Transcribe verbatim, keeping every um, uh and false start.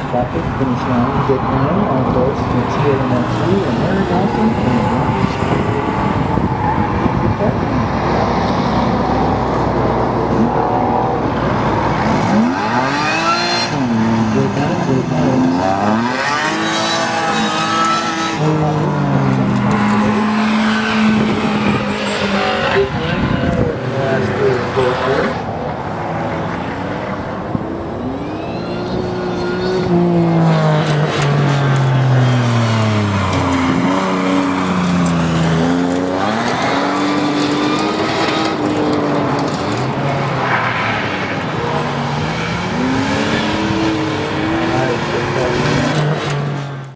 traffic finish line, gate nine, all doors, T L M F two, and Mary Dawson, and